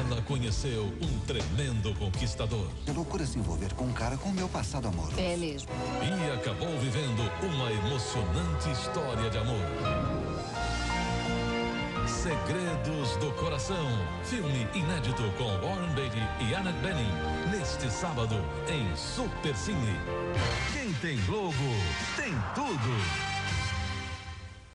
ela conheceu um tremendo conquistador. É loucura se envolver com um cara com o meu passado amoroso. É mesmo. E acabou vivendo uma emocionante história de amor. Segredos do Coração. Filme inédito com Warren Beatty e Annette Bening. Neste sábado em Supercine. Quem tem Globo tem tudo.